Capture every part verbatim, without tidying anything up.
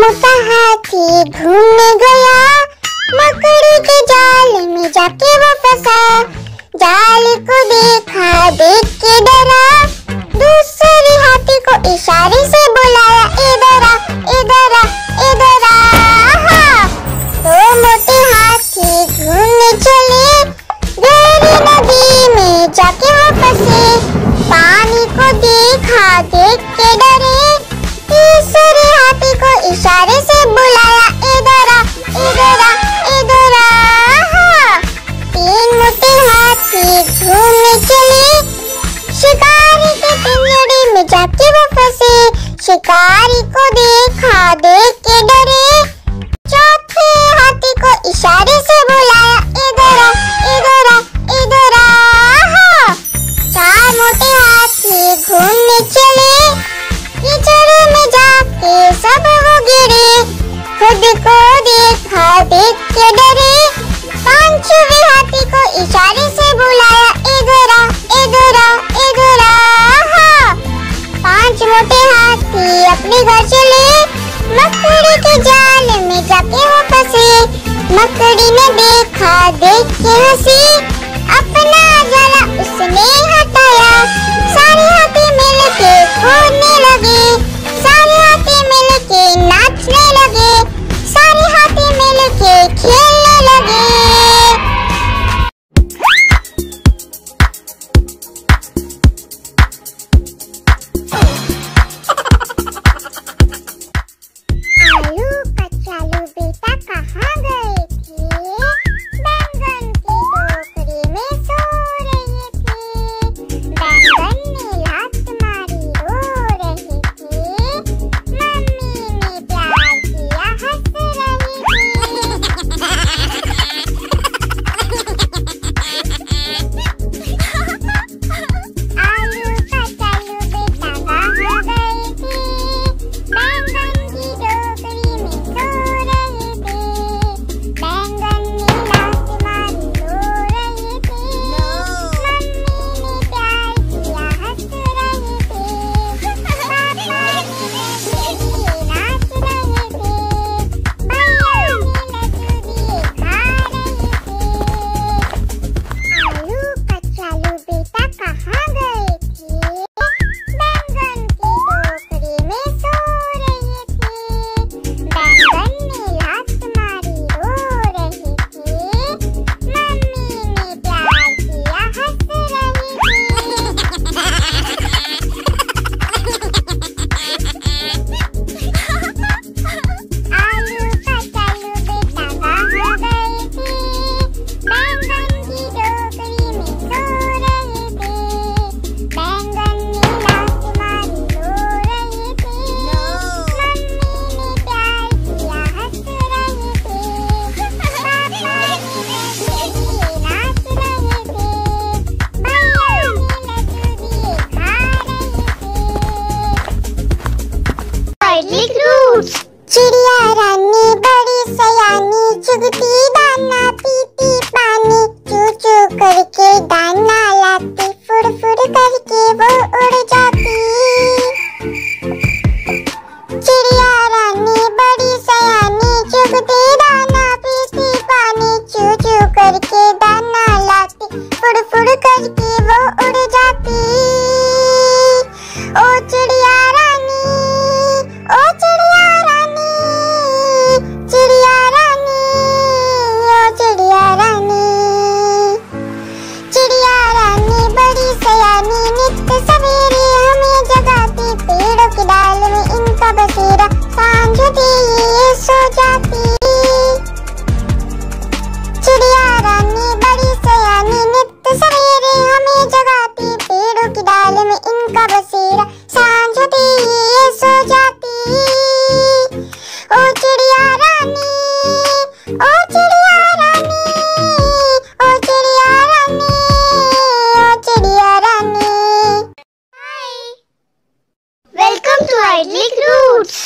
मोटा हाथी घूमने गया, मकड़ी के जाल में जाके वो फंसा। जाल को देखा, देख के डरा, दूसरे हाथी को इशारे से बुलाया, इधर आ, इधर आ, इधर आ। तो मोटे हाथी घूमने चले, गहरी नदी में जाके वो फंसे। पानी को देखा, देख के डरे, तीसरे हाथी को इशारे से बुलाया, इधर आ, इधर आ, इधर आ। तीन मोटे हाथी घूमने चले, शिकारी के पिंजरे में जाके वो फंसे। शिकारी को देखा, देख के डरे, चौथे हाथी को इशारे से बुलाया, इधर आ, इधर आ, इधर आ। चार मोटे हाथी घूमने चले, कीचड़ में जाके सब वो गिरे। खुद को देखा, देख के डरे, पांचवें हाथी को इशारे से बुलाया, इधर आ, इधर आ, इधर आ। पांच मोटे हाथी अपने घर चले, मकड़ी के जाल में जाके वो फंसे। मकड़ी ने देखा, देख के हंसी, अपना जाला उसने हटाया। सारे हाथी मिलके खोदने लगे, सारे हाथी मिलके नाचने लगे, सारे हाथी मिलके खेलने लगे। आलू कचालू बेटा कहाँ गए थे? बैंगन की टोकरी में सो रहे थे। बैंगन ने लात मारी, रो रहे थे। मम्मी ने प्यार किया, हंस रही थी। आलू कचालू बेटा कहाँ गए थे? बैंगन की टोकरी में सो रहे थे। बैंगन ने लात मारी, रो रहे थे। मम्मी ने प्यार किया, हंस रहे थे। पापा ने लड्डू नाच रहे थे। भैया ने लड्डू दिए खा रहे थे। आलू कचालू बेटा कहाँ गए थे? बैंगन की टोकरी में सो रहे थे। बैंगन ने लात मारी, रो रहे थे। मम्मी ने प्यार किया, हंस रही थी। आलू कचालू बेटा कहाँ गए थे? बैंगन की टोकरी में सो रहे थे। बैंगन ने लात मारी, रो रहे थे। मम्मी ने प्यार किया, हंस रहे थे। पापा ने लड्डू दिए नाच रहे थे। भैया ने लड्डू दिए खा रहे थे। चिड़िया रानी बड़ी सयानी, चुगती दाना पीती पानी, चू चू करके दाना लाती, फुड़ फुड़ करके वो उड़ जाती। चिड़िया रानी बड़ी सयानी, चुगती दाना पीती पानी, चू चू करके दाना लाती, फुड़ फुड़ करके वो उड़ जाती। ओ चिड़िया रानी, ओ चिड़िया रानी, चिड़िया रानी, ओ चिड़िया रानी। चिड़िया रानी बड़ी सयानी, नित्य सवेरे हमें जगाती, पेड़ों की डाल में इनका बसेरा, सांझ होती ये सो जाती। चिड़िया रानी बड़ी सयानी, नित्य सवेरे हमें जगाती, पेड़ों की डाल में इनका बसेरा, सांझ होती ये सो जाती। ओ चिड़िया रानी, ओ चिड़िया रानी, ओ चिड़िया रानी, ओ चिड़िया रानी। Hi, welcome to idyllic roots.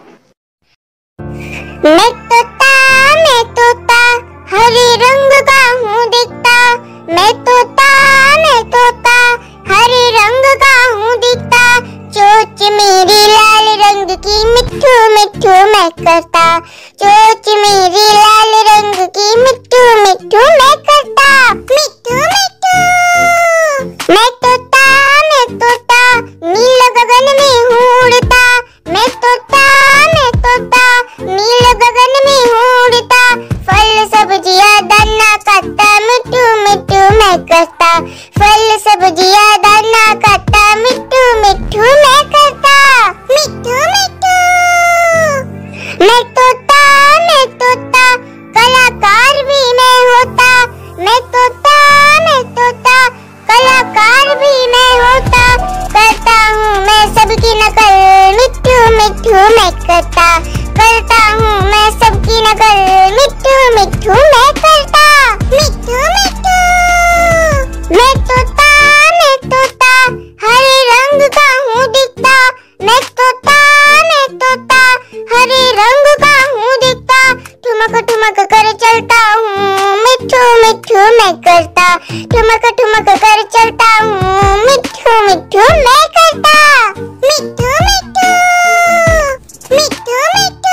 मैं तोता, मैं तोता, हरे रंग का हूँ दिखता। मैं तोता, मैं तोता, हरे रंग का हूँ दिखता। चोंच मेरी लाल रंग की मिट्ठू मिट्ठू मैं करता, चोंच मेरी लाल रंग की मिट्ठू मिट्ठू मैं करता। मिट्ठू मिट्ठू मैं तोता मैं तोता नील गगन में हूँ उड़ता, मैं तोता मैं तोता नील गगन में हूँ उड़ता। फल सब्जियाँ दाना खाता मिट्ठू मिट्ठू मैं करता, फल सब्जियाँ दाना खाता मिट्ठू मिट्ठू मैं करता। मिट्ठू मिट्ठू मैं तोता मैं तोता कलाकार भी मैं होता, मैं तोता मैं तोता कलाकार भी मैं होता। करता हूँ मैं सबकी नकल मिट्ठू मिट्ठू मैं करता, करता हूँ मैं सबकी नकल मिट्ठू मिट्ठू मैं करता। मिट्ठू मिट्ठू मैं तोता मैं तोता हरे रंग का हूँ दिखता, मैं तोता मैं तोता हरे रंग का हूँ दिखता। ठुमक ठुमक कर चलता हूँ मिट्ठू मिट्ठू मैं करता, ठुमक ठुमक कर चलता हूँ मिट्ठू मिट्ठू मैं करता। मिट्ठू मिट्ठू मिट्ठू मिट्ठू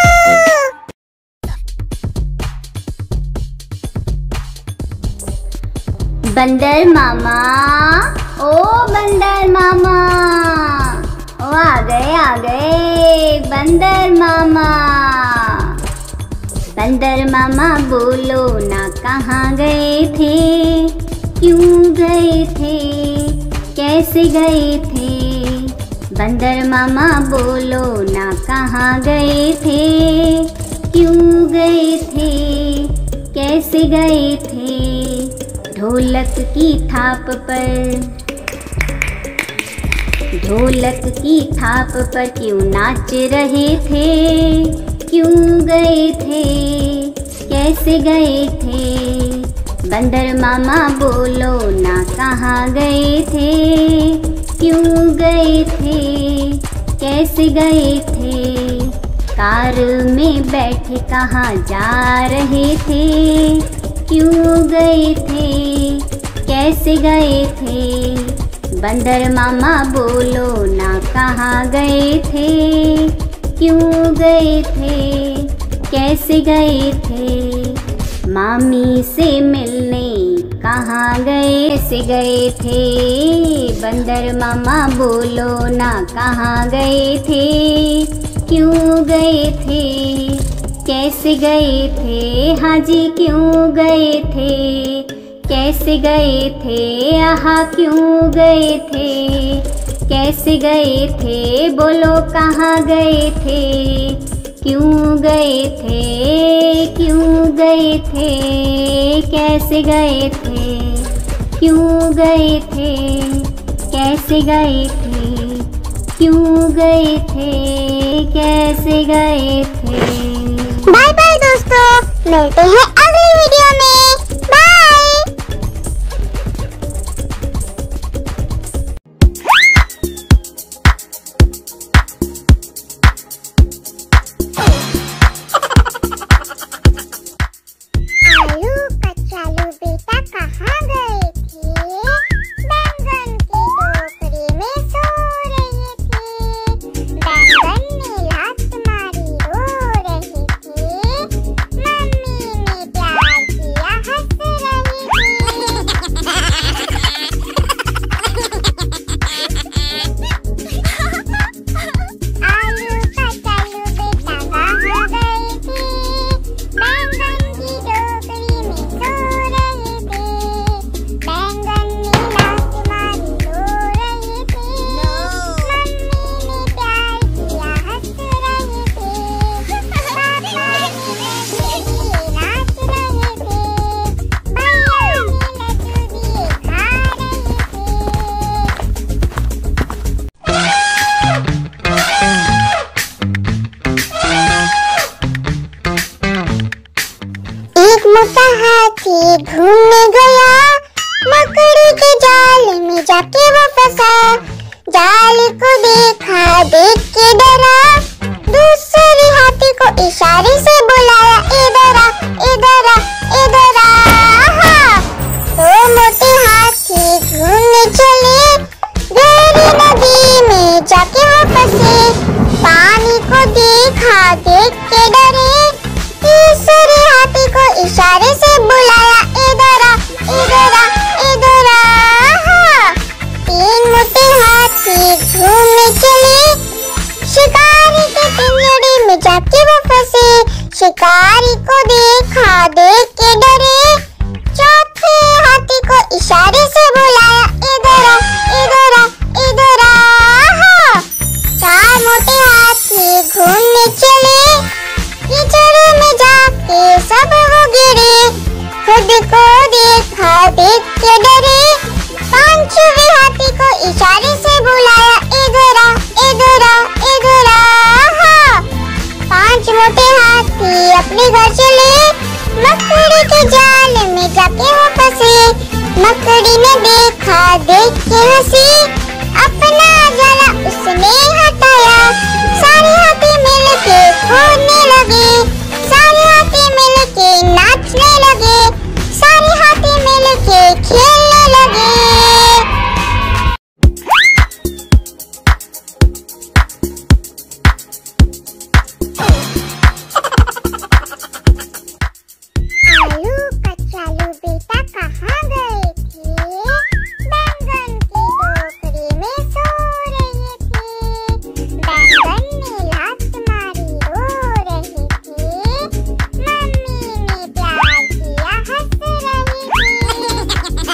बंदर मामा, ओ बंदर मामा, ओ आ गए आ गए बंदर मामा। बंदर मामा बोलो ना कहाँ गए थे, क्यों गए थे, कैसे गए थे। बंदर मामा बोलो ना कहाँ गए थे, क्यों गए थे, कैसे गए थे। ढोलक की थाप पर, ढोलक की थाप पर क्यों नाच रहे थे, क्यों गए थे, कैसे गए थे। बंदर मामा बोलो ना कहाँ गए थे, क्यों गए थे, कैसे गए थे। कार में बैठे कहाँ जा रहे थे, क्यों गए थे, कैसे गए थे। बंदर मामा बोलो ना कहाँ गए थे, क्यों गए थे, कैसे गए थे। मामी से मिलने कहाँ गए, कैसे गए थे। बंदर मामा बोलो ना कहाँ गए थे, क्यों गए थे, कैसे गए थे। हाँ जी क्यों गए थे, कैसे गए थे। आहा क्यों गए थे, कैसे गए थे। बोलो कहाँ गए थे, क्यों गए थे, क्यों गए थे, कैसे गए थे। क्यों गए थे, कैसे गए थे, क्यों गए थे, कैसे गए थे। बाय बाय दोस्तों, मिलते हैं अगली वीडियो में। बाय। आलू कचालू बेटा कहाँ गए थे, बैंगन की टोकरी में सो रहे थे। बैंगन ने लात मारी रो रहे थे, मम्मी ने प्यार किया हंस रही थी। आलू कचालू बेटा कहाँ गए थे, बैंगन की टोकरी में सो रहे थे। बैंगन ने लात मारी रो रहे थे, मम्मी ने प्यार किया हंस रहे थे। पापा ने लड्डू दिए नाच रहे थे, भैया ने लड्डू दिए खा रहे थे। एक मोटा हाथी घूमने गया, मकड़ी के जाल में जाके वो फंसा। जाल को देखा, देख के डरा, दूसरे हाथी को इशारे से बुलाया, इधर आ, इधर आ, इधर आ। आहा! तो मोटे हाथी घूमने चले, गहरी नदी में जाके वो फंसे। शिकारी को देखा, देख के डरे, चौथे हाथी को इशारे से बुलाया, इधर आ, इधर आ, इधर आ। चार मोटे हाथी घूमने चले, कीचड़ में जाके सब वो गिरे, खुद को देखा, देख के डरे, पांचवें हाथी को इशारे से बुलाया, इधर आ, इधर आ, इधर आ। पांच मोटे हाथी अपने घर चले, मकड़ी के जाल में जाके वो फंसे, मकड़ी ने देखा, देख के हंसी, अपना जाला उसने हटाया, सारे हाथी मिलके कूदने लगे, सारे हाथी मिलके नाचने लगे, सारे हाथी मिलके खेलने लगे। आलू कचालू बेटा कहाँ गए थे, बैंगन की टोकरी में सो रहे थे, बैंगन ने लात मारी रो रहे थे, मम्मी ने प्यार किया हंस रही थी।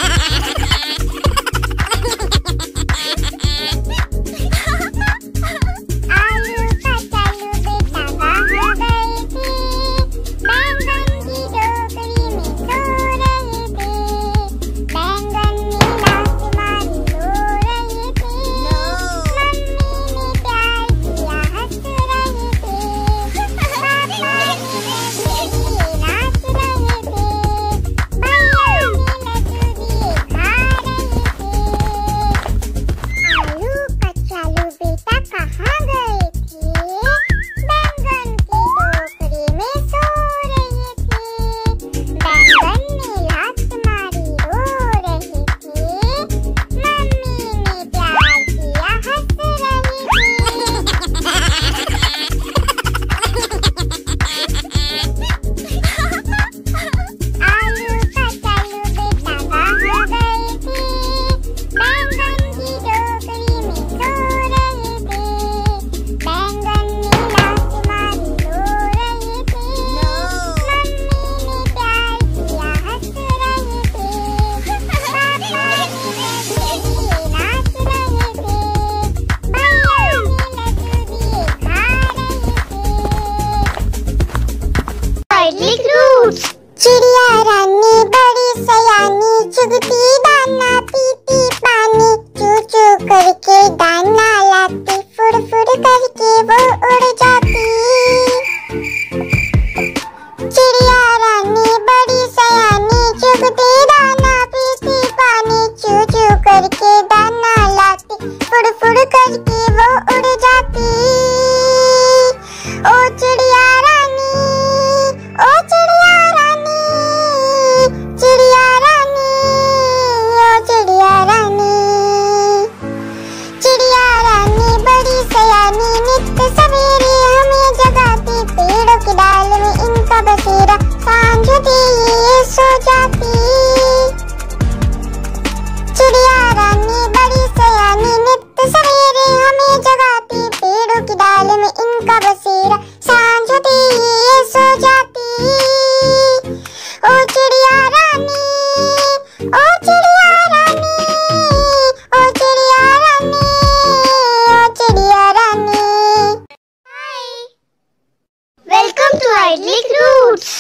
आलू कचालू बेटा कहाँ गए थे, बैंगन की टोकरी में सो रहे थे, बैंगन ने लात मारी रो रहे थे, मम्मी ने प्यार किया हंस रहे थे, पापा ने नाच रहे थे, भैया ने लड्डू दिए खा रहे थे। आलू कचालू बेटा कहाँ गए थे, बैंगन की टोकरी में सो रहे थे, बैंगन ने लात मारी रो रहे थे, मम्मी ने प्यार किया हंस रही थी। आलू कचालू बेटा कहाँ गए थे, बैंगन की टोकरी में सो रहे थे, बैंगन ने लात मारी रो रहे थे, मम्मी ने प्यार किया हंस रहे थे, पापा ने लड्डू दिए नाच रहे थे, भैया ने लड्डू दिए खा रहे थे। चिड़िया रानी बड़ी सयानी, चुगती दाना पीती पानी, चू चू करके दाना लाती, फुड़ फुड़ करके वो उड़ जाती। चिड़िया रानी बड़ी सयानी, चुगती दाना पीती पानी, चू चू करके दाना लाती, फुड़ फुड़ करके वो उड़ जाती। ओ चिड़िया रानी, ओ चिड़िया रानी, चिड़िया रानी, ओ चिड़िया रानी। चिड़िया रानी बड़ी सयानी, नित्य सवेरे हमें जगाती, पेड़ों की डाल में इनका बसेरा, सांझ होती ये सो जाती। चिड़िया रानी बड़ी सयानी, नित्य सवेरे हमें जगाती, पेड़ों की डाल में इनका बसेरा, सांझ होती ये सो जाती। ओ चिड़िया रानी, ओ चिड़िया रानी, ओ चिड़िया रानी, ओ चिड़िया रानी। Hi, welcome to idyllic roots.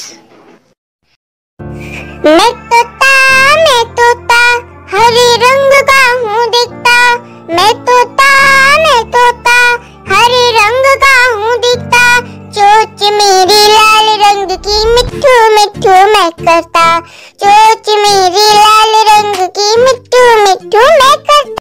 मैं तोता, मैं तोता, हरे रंग का हूँ दिखता, मैं तोता, मैं तोता, हरे रंग का हूँ दिखता, चोंच मेरी लाल रंग की, मिट्ठू मिट्ठू मैं करता, चोंच मेरी लाल रंग की, मिट्ठू मिट्ठू मैं करता।